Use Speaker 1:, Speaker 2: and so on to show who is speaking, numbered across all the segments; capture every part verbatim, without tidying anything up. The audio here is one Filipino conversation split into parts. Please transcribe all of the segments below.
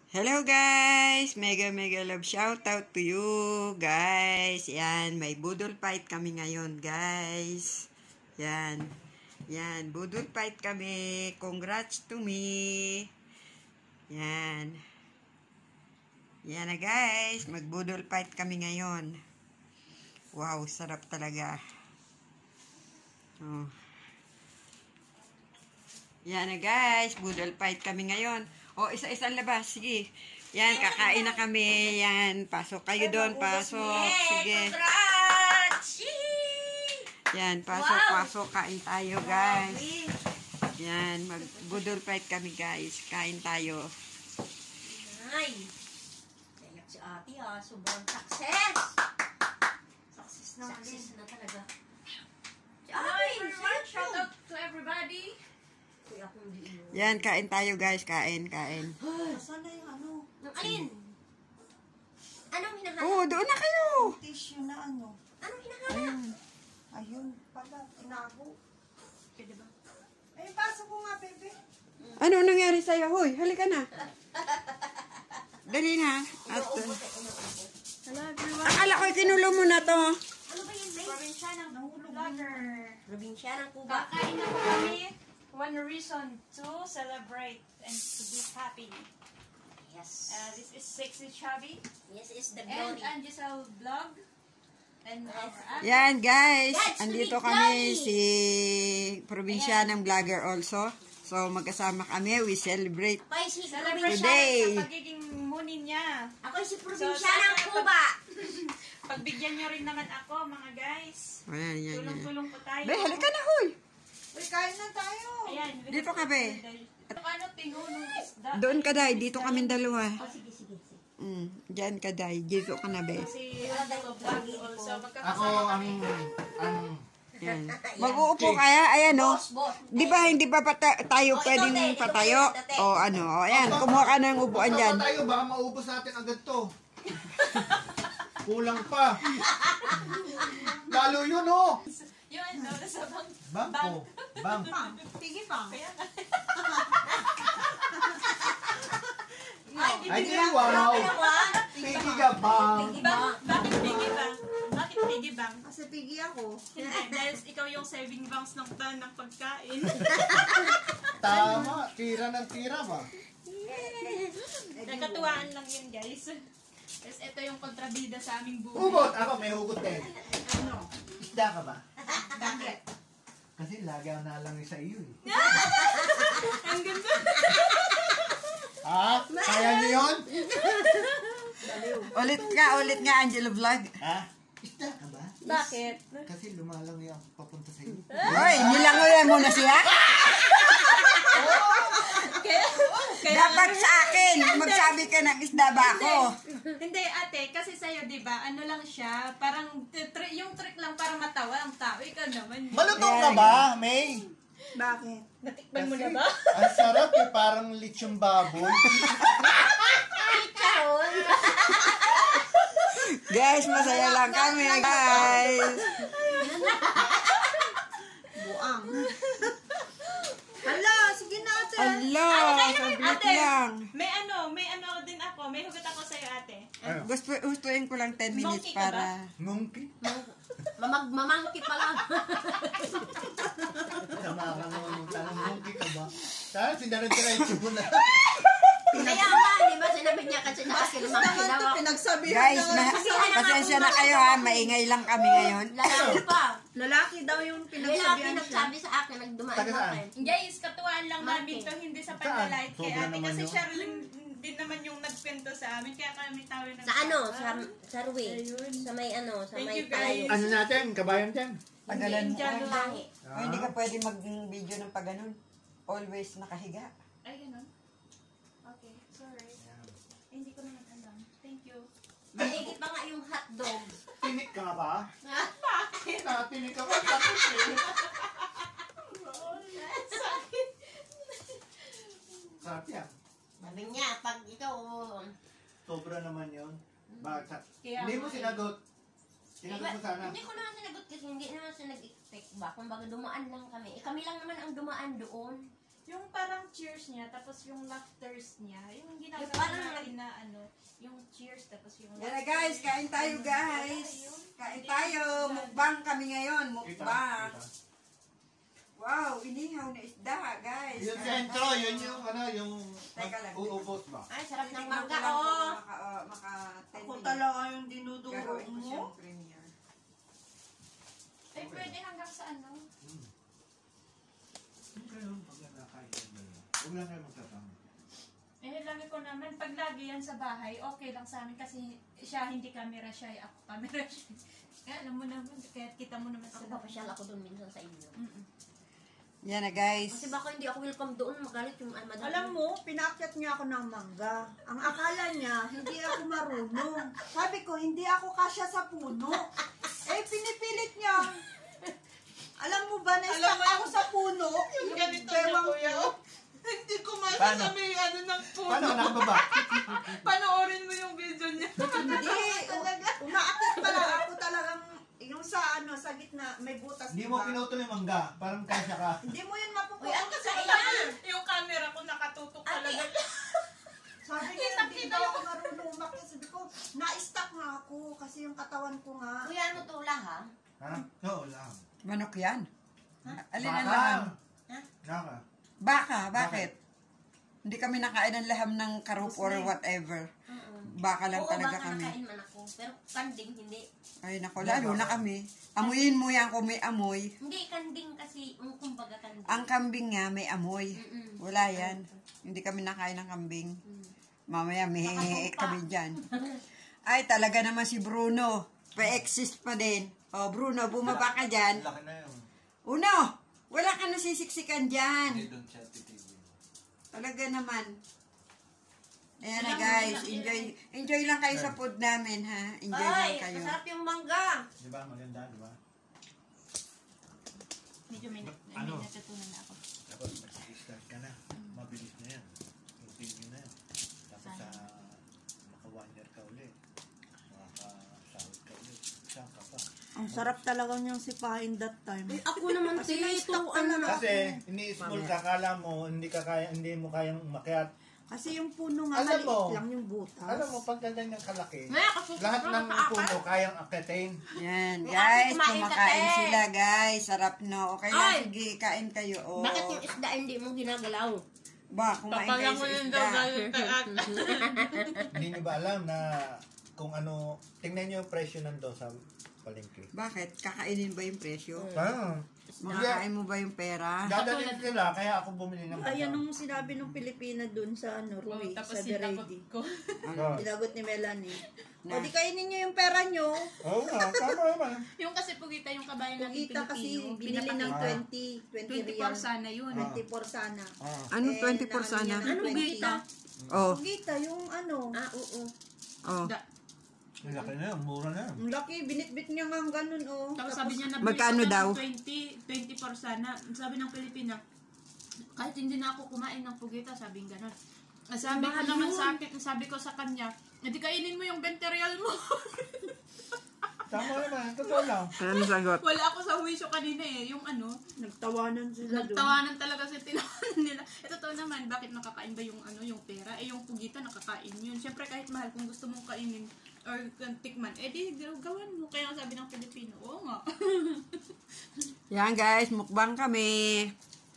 Speaker 1: Hello guys! Mega mega love shout out to you guys. Yan, may budol fight kami ngayon guys. Yan. Yan, budol fight kami. Congrats to me. Yan. Yan na guys, magbudol fight kami ngayon. Wow, sarap talaga. Oh. Yan na guys, budol fight kami ngayon. O, isa-isang labas. Sige. Yan, kakain na kami. Yan, pasok kayo doon. Pasok. Sige. Yan, pasok, pasok. Kain tayo, guys. Yan, mag-budol fight kami, guys. Kain tayo.
Speaker 2: Ay. Kaya si ate, ah. Sobrang success. Success na. Success na talaga. Si ate,
Speaker 3: Shout out to everybody.
Speaker 1: Yan, kain tayo guys. Kain, kain.
Speaker 4: Saan na yung ano?
Speaker 2: Nang alin? Anong hinahanap?
Speaker 1: Oo, doon na kayo.
Speaker 4: Tissue na ano?
Speaker 2: Anong hinahanap?
Speaker 4: Ayun, pala, tinago.
Speaker 2: Pwede ba?
Speaker 4: Eh, pasok ko nga, bebe.
Speaker 1: Ano nangyari sa'yo? Hoy, halika na. Dali na. At,
Speaker 3: Hello everyone.
Speaker 1: akala ko kinulo mo na to.
Speaker 2: Ano ba yun, May?
Speaker 3: Probinsya ng vlogger.
Speaker 2: Probinsya ng Cuba.
Speaker 3: Kakain na po kami. One reason to celebrate and to be happy.
Speaker 2: Yes.
Speaker 3: Uh, this is Sexy Chubby
Speaker 2: Yes, is the
Speaker 3: and
Speaker 2: glory.
Speaker 3: Angisel Vlog. And our app.
Speaker 1: Yan guys,
Speaker 2: That's
Speaker 1: andito
Speaker 2: really
Speaker 1: kami
Speaker 2: lovely.
Speaker 1: si probinsya ng vlogger also. So magkasama kami, we celebrate.
Speaker 2: Ako si
Speaker 3: Celebration
Speaker 2: probinsya.
Speaker 1: Today.
Speaker 3: sa pagiging muni niya.
Speaker 2: Ako si probinsya
Speaker 3: So,
Speaker 2: ng
Speaker 3: sana
Speaker 2: Cuba.
Speaker 3: Pagbigyan niyo rin naman ako mga guys.
Speaker 1: Ayan, yan, yan.
Speaker 3: Tulong-tulong po tayo.
Speaker 1: Be, halika na hoy.
Speaker 4: Uy, kain na tayo.
Speaker 3: Ayan.
Speaker 1: Dito ka, be.
Speaker 3: Ito ano, tinulong isda.
Speaker 1: Doon ka day, dito kami dalawa.
Speaker 2: Oh, sige, sige, sige.
Speaker 1: Mm, diyan ka day, dito ka na be.
Speaker 3: Si Angelo Vlog also.
Speaker 5: Ako
Speaker 3: Magkakasama
Speaker 5: ang
Speaker 3: kami.
Speaker 5: ang
Speaker 1: Yan. Mag-uupo kaya, ayan o.
Speaker 2: Boss, boss.
Speaker 1: Di ba hindi pa pata- tayo
Speaker 2: Oh, ito,
Speaker 1: pwedeng
Speaker 2: te. Ito,
Speaker 1: patayo?
Speaker 2: ito, te.
Speaker 1: O ano, o ayan, kumuha ka ng upuan
Speaker 5: Baka
Speaker 1: dyan.
Speaker 5: pa tayo, baka maubos natin agad to. Kulang pa. Lalo yun oh.
Speaker 3: Yun, no, nasa bang.
Speaker 5: Bangko. Bang.
Speaker 4: Pigi pa.
Speaker 3: Kaya na.
Speaker 5: Ay, di wow. Pigi ka bang.
Speaker 3: Ba- bakit piggy bank? Bakit piggy bank?
Speaker 4: Kasi pigi ako.
Speaker 3: Hindi, dahil ikaw yung saving banks ng tan ng pagkain.
Speaker 5: Tama. Tira ng tira ba?
Speaker 3: Nagkatuwaan lang yun, guys. Tapos ito yung kontrabida sa aming buhay.
Speaker 5: Hugot. Ako may hugot din.
Speaker 4: Ano?
Speaker 5: Isda ka ba?
Speaker 4: Bakit?
Speaker 5: Kasi lagi ako nalang sa iyo eh.
Speaker 3: Ang ganda.
Speaker 5: Ha? Kaya niyo yun?
Speaker 1: Ulit nga, ulit nga, Angelo Vlog.
Speaker 5: Ha? Isda ka ba?
Speaker 3: Bakit?
Speaker 5: Kasi lumalang yan papunta sa iyo.
Speaker 1: Hoy, nilangoyan mo na siya?
Speaker 3: Kaya, kaya
Speaker 1: Dapat sa akin, magsabi ka ng isda ba ako?
Speaker 3: Hindi, ate, kasi sa'yo, di ba, ano lang siya, parang, tri- yung trick lang para matawa ang tao. Ikaw naman.
Speaker 5: Malutong ka ba, May?
Speaker 4: Bakit?
Speaker 3: Natikman mo na ba?
Speaker 5: Ang sarap eh, parang lechong baboy.
Speaker 2: Charon.
Speaker 1: Guys, masaya lang kami, guys.
Speaker 4: Buang. Hala, sige natin.
Speaker 1: Hello, sablit lang.
Speaker 3: May ano, may ano din ako, may hugot ako sa'yo, ate.
Speaker 5: Ano?
Speaker 1: Gusto, gustuin ko lang ten minutes
Speaker 3: Monkey ka
Speaker 1: para...
Speaker 5: Monkey?
Speaker 2: Mamag mamangki pa lang.
Speaker 5: Sama ka naman, tanong monkey ka ba? Sana sinarad-diretso mo na.
Speaker 2: Kaya nga, di ba sinabi niya kasi nakakil
Speaker 4: Naman
Speaker 2: mamangki
Speaker 4: to,
Speaker 2: daw ako.
Speaker 4: pinagsabihan
Speaker 1: Guys,
Speaker 4: na.
Speaker 1: ma- pasensya na kayo ha, maingay lang kami ngayon.
Speaker 2: Lalaki pa.
Speaker 4: Lalaki daw yung
Speaker 2: Lalaki
Speaker 4: pinagsabihan siya.
Speaker 2: nagsabi sa akin, nagdumaan
Speaker 5: Taga
Speaker 2: sa
Speaker 5: saan?
Speaker 2: akin.
Speaker 3: Guys, katuwaan lang
Speaker 2: Monkey.
Speaker 3: namin to, hindi sa
Speaker 5: Saan?
Speaker 3: paglalait kay
Speaker 5: Sobra
Speaker 3: ate.
Speaker 5: naman
Speaker 3: Kasi
Speaker 5: yun.
Speaker 3: siya rin din naman yung nagkwento sa amin, kaya kami tawin ng
Speaker 2: Sa ano, sa, sa Rui.
Speaker 3: Ayun.
Speaker 2: Sa may ano, sa
Speaker 3: Thank
Speaker 2: may
Speaker 3: you, guys.
Speaker 2: palayo.
Speaker 5: Ano natin? Kabayan dyan?
Speaker 1: Pagalan mo.
Speaker 3: Indian
Speaker 1: Ay,
Speaker 2: Lahi.
Speaker 1: oh, hindi ka pwede mag-video ng paganon. Always nakahiga.
Speaker 3: Ay, ganun? Okay, sorry. Eh, hindi ko naman alam. Thank you.
Speaker 2: Maigi pa nga yung hotdog.
Speaker 5: Tinik ka ba? Bakit? Tinik ka ba? Bakit eh? Sarap yan.
Speaker 2: Sabi niya, pag ikaw,
Speaker 5: Sobra naman yun. Bakit?
Speaker 3: Kaya
Speaker 5: Hindi mo
Speaker 3: nga.
Speaker 5: sinagot. Sinagot mo sana.
Speaker 2: hindi ko naman sinagot kasi hindi naman siya nag-expect ba. Kung baga dumaan lang kami. Eh, kami lang naman ang dumaan doon.
Speaker 3: Yung parang cheers niya, tapos yung laughters niya, yung gina hanggang
Speaker 2: parang
Speaker 3: na,
Speaker 2: nag-
Speaker 3: na ano, yung cheers tapos yung...
Speaker 1: Yan na guys, kain tayo guys. Kain tayo. Mukbang kami ngayon. Mukbang. Wow, inihaw na isda guys.
Speaker 5: Yung
Speaker 1: Kain
Speaker 5: sentro,
Speaker 1: tayo.
Speaker 5: yun yung ano, yung
Speaker 1: Teka lang.
Speaker 5: uubos ba?
Speaker 2: Ay, sarap ng
Speaker 1: Titignan ko
Speaker 2: mangga,
Speaker 1: lang kung
Speaker 2: oh.
Speaker 1: Maka, uh, maka ten
Speaker 4: Ako
Speaker 1: minutes.
Speaker 4: talaga yung dinuduro
Speaker 1: Gagawin ko
Speaker 4: mo.
Speaker 1: siyang premiere.
Speaker 3: Ay, pwede hanggang sa ano?
Speaker 5: Huwag kayo, pag nakakain kayo. Huwag lang kayo magtatama.
Speaker 3: Eh, lagi ko naman, pag lagi yan sa bahay, okay lang sa amin kasi siya hindi camera siya, ako camera siya. Kaya alam mo naman, kaya kita mo naman sa
Speaker 2: Ako papasyal ako doon minsan sa inyo.
Speaker 3: Mm-mm.
Speaker 1: Yan na guys.
Speaker 2: Kasi baka hindi ako welcome doon, magalit yung almadam.
Speaker 4: Alam mo, pinaakyat niya ako ng mangga. Ang akala niya, hindi ako marunong. Sabi ko, hindi ako kasya sa puno. Eh, pinipilit niya. Alam mo ba, na-stuck ako sa puno. Yung
Speaker 6: ganito
Speaker 4: bewang
Speaker 6: niya, kuya.
Speaker 4: ko.
Speaker 6: Hindi ko masasabi
Speaker 5: Paano?
Speaker 6: yung ano ng puno.
Speaker 5: Paano nakababa?
Speaker 6: Panoorin mo yung video niya.
Speaker 4: Hindi, umaakit pala ako talagang, yung sa ano, sa gitna, may butas.
Speaker 5: Hindi mo
Speaker 4: diba?
Speaker 5: pinutol yung mangga. Parang kasya ka.
Speaker 4: Hindi mo yun
Speaker 2: Uy,
Speaker 4: mapupunta
Speaker 2: ang
Speaker 4: sa
Speaker 2: kailan?
Speaker 6: Yung camera ko nakatutok talaga.
Speaker 4: Sabi niya, hindi daw ako marunong umakyat. Sabi ko, na-stuck nga ako kasi yung katawan ko nga.
Speaker 2: Kuya, ano to, laha?
Speaker 5: Ha? Oo lang.
Speaker 1: Manok yan. Alin ang
Speaker 5: Baka.
Speaker 1: laham?
Speaker 2: Ha?
Speaker 5: Naka.
Speaker 1: Baka, bakit? Hindi kami nakain ng laham ng karop or
Speaker 4: Muslim.
Speaker 1: whatever.
Speaker 2: Oo.
Speaker 1: Baka lang
Speaker 2: Oo,
Speaker 1: talaga
Speaker 2: baka
Speaker 1: kami.
Speaker 2: nakain man ako. Pero kanding, hindi.
Speaker 1: Ay nako, lalo na kami. Amuyin mo yan kung may amoy.
Speaker 2: Hindi, kanding kasi, um, kumbaga kanding.
Speaker 1: Ang kambing nga may amoy.
Speaker 2: Mm-mm.
Speaker 1: Wala yan. Hindi kami nakain ng kambing. Mamaya may
Speaker 2: Nakasumpa.
Speaker 1: kami dyan. Ay, talaga naman si Bruno. Pa-exist pa din. O, Bruno, bumaba ka dyan.
Speaker 5: Laki na yun.
Speaker 1: Uno, wala ka nasisiksikan dyan.
Speaker 5: doon siya titigil.
Speaker 1: Talaga naman. Ayan na guys, enjoy enjoy lang kayo sa food namin ha. Enjoy lang
Speaker 2: Ay,
Speaker 1: kayo.
Speaker 2: masarap yung mangga.
Speaker 5: Di ba? Maganda, di ba?
Speaker 3: Medyo may, may
Speaker 5: Ano?
Speaker 3: natutunan na ako.
Speaker 5: Tapos mag-start ka na. Mabilis na yan. Routine nyo na yan. Tapos sa maka one year ka ulit. Makakasahod ka ulit. Saan ka pa?
Speaker 4: Ang sarap talaga niyang sipahin that time.
Speaker 2: Uy, ako naman
Speaker 4: Kasi
Speaker 2: kasi ito,
Speaker 4: na-stuck
Speaker 2: ano
Speaker 4: talaga.
Speaker 2: na.
Speaker 5: Kasi ini-small ka, kala mo hindi ka kaya, hindi mo kayang umakyat.
Speaker 4: Kasi yung puno nga,
Speaker 5: Alam
Speaker 4: maliit
Speaker 5: mo,
Speaker 4: lang yung butas.
Speaker 5: Alam mo, pag ganyan yung kalaki,
Speaker 2: Maya, kasi
Speaker 5: lahat ng
Speaker 2: nakakaapat.
Speaker 5: puno kayang akitin.
Speaker 1: Yan,
Speaker 2: May
Speaker 1: guys,
Speaker 2: ate kumain ka,
Speaker 1: kumakain
Speaker 2: te.
Speaker 1: sila, guys. Sarap no. Okay lang,
Speaker 2: Ay!
Speaker 1: sige, kain kayo. Oh.
Speaker 2: Bakit yung isda hindi mo ginagalaw?
Speaker 1: Ba, kumain kayo sa isda.
Speaker 5: Hindi niyo ba alam na kung ano, tingnan niyo yung presyo nando sa palengke.
Speaker 1: Bakit? Kakainin ba yung presyo?
Speaker 5: Ah,
Speaker 1: Makakain mo ba yung pera?
Speaker 5: dadalhin sila, kaya ako bumili ng
Speaker 4: Ayan
Speaker 5: bata.
Speaker 4: nung sinabi nung Pilipina dun sa ano,
Speaker 3: Oh,
Speaker 4: Rui,
Speaker 3: tapos
Speaker 4: sa The
Speaker 3: sinagot
Speaker 4: Ready.
Speaker 3: ko.
Speaker 5: Ah.
Speaker 4: Sinagot ni Melanie.
Speaker 1: Na.
Speaker 4: O di kainin niyo yung pera niyo.
Speaker 5: Oo nga, tama naman.
Speaker 3: Yung kasi pugita yung kabayan natin
Speaker 4: Kita kasi
Speaker 3: Pilipino.
Speaker 4: binili ng
Speaker 3: pinapakita.
Speaker 4: twenty, twenty
Speaker 3: twenty-four
Speaker 4: real.
Speaker 3: sana yun.
Speaker 4: twenty-four sana.
Speaker 5: Ah.
Speaker 1: Anong
Speaker 4: Eh,
Speaker 1: twenty-four
Speaker 4: naano
Speaker 1: sana?
Speaker 4: niya ng
Speaker 2: Anong
Speaker 4: twenty.
Speaker 2: gita?
Speaker 1: Oh,
Speaker 4: Gita, yung ano.
Speaker 2: Ah, oo.
Speaker 1: oh.
Speaker 3: Da-
Speaker 5: Ang laki na yun, mura na yun.
Speaker 4: Ang laki, binitbit niya nga ang ganun, oh.
Speaker 3: Tapos sabi niya na
Speaker 1: Magkano daw?
Speaker 3: twenty, twenty-four sana. Sabi ng Pilipina, kahit hindi na ako kumain ng pugita, sabi ng gano'n. Ah, Sabi ko
Speaker 2: Mahal
Speaker 3: naman
Speaker 2: yun.
Speaker 3: sa akin, sabi ko sa kanya, hindi kainin mo yung twenty real mo.
Speaker 5: Tama naman, totoo lang.
Speaker 1: Ano sagot?
Speaker 3: Wala ako sa huwisyo kanina eh. Yung ano,
Speaker 4: Nagtawanan sila doon.
Speaker 3: nagtawanan talaga sa tinawanan nila. Eh, totoo naman, bakit nakakain ba yung ano yung pera? Eh, yung pugita nakakain yun. Siyempre, kahit mahal, kung gusto mong kainin or tikman, eh, di gawan mo. Kaya sabi ng Pilipino, oo nga.
Speaker 1: Yan guys, mukbang kami.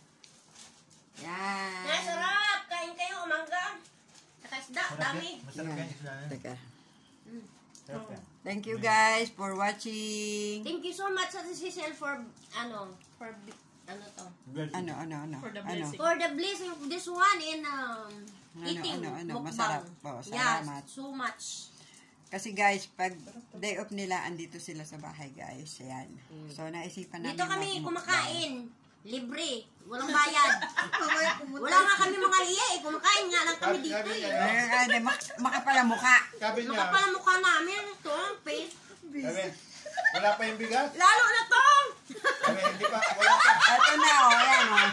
Speaker 1: Yan.
Speaker 2: Ay, sarap! Kain kayo, mangga. Saka isda,
Speaker 5: Masarap
Speaker 2: dami.
Speaker 5: yan. Masarap yan, isla yan.
Speaker 1: Teka.
Speaker 5: Sarap yan.
Speaker 1: Thank you guys for watching.
Speaker 2: Thank you so much sa Cecil for, ano, for, bi- ano to?
Speaker 1: Ano, ano, ano?
Speaker 3: For the
Speaker 1: Ano?
Speaker 3: blessing.
Speaker 2: For the blessing of this one in um,
Speaker 1: Ano,
Speaker 2: eating
Speaker 1: ano, ano,
Speaker 2: mukbang.
Speaker 1: masarap po, salamat.
Speaker 2: Yes, so much.
Speaker 1: Kasi guys, pag day off nila, andito sila sa bahay guys. Ayan. So, naisipan namin
Speaker 2: Dito kami
Speaker 1: mag-mukbang.
Speaker 2: kumakain. Libre. Walang bayad.
Speaker 4: Mamaya pumunta.
Speaker 2: Wala nga kami mga liya eh. Kumakain nga lang kami
Speaker 5: Sabi-
Speaker 2: dito
Speaker 5: sabi
Speaker 2: eh.
Speaker 5: niya,
Speaker 1: Ay, ay, mak- makapala mukha.
Speaker 5: Sabi niya,
Speaker 2: Makapal ang mukha namin. Ito ang face.
Speaker 5: sabi, wala pa yung bigas?
Speaker 2: Lalo na to!
Speaker 5: Sabi, hindi pa, wala pa.
Speaker 1: Ito na, oh, ayan, oh.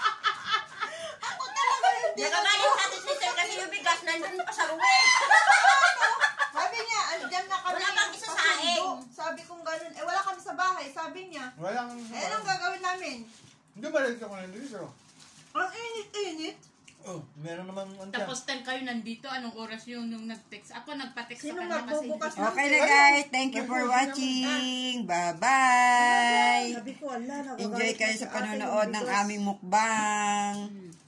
Speaker 2: Nakagaling sa atin sister kasi yung bigas nandun pa sa ruwe.
Speaker 4: Sabi niya, andyan na kami.
Speaker 2: Wala bang isa sa akin?
Speaker 4: pasundo. Sabi kong ganun. Eh, wala kami sa bahay. Sabi niya.
Speaker 5: Walang,
Speaker 4: Eh, anong gagawin namin?
Speaker 5: hindi ba rin ko na dito?
Speaker 4: Ang init-init.
Speaker 5: Oh, meron namang ano
Speaker 3: Tapos ten kayo nandito, anong oras yung nung nag-text? Ako nagpa-text sa
Speaker 4: Sino
Speaker 3: kanya kasi
Speaker 4: magbubukas
Speaker 3: hindi-
Speaker 4: ng-
Speaker 1: Okay na guys, thank you for watching. Bye-bye.
Speaker 4: Sabi ko, ala, nagagalit
Speaker 1: Enjoy kayo
Speaker 4: na
Speaker 1: sa
Speaker 4: ate,
Speaker 1: panonood
Speaker 4: yung
Speaker 1: ng
Speaker 4: bigas.
Speaker 1: aming mukbang.